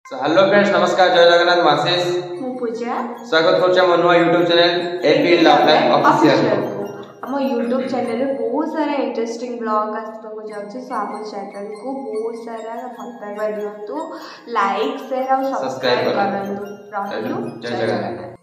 Hello friends, नमस्कार, जय Jagannath. Masses मु पूजा स्वागत करछ हम नुआ YouTube channel AP love life official हम YouTube चैनल रे बहुत सारा इंटरेस्टिंग ब्लॉग आसको जाउछ। सो हम चैनल को बहुत सारा भल पाइबा दियंतु, लाइक शेयर और सब्सक्राइब करंतु। जय जगन्नाथ।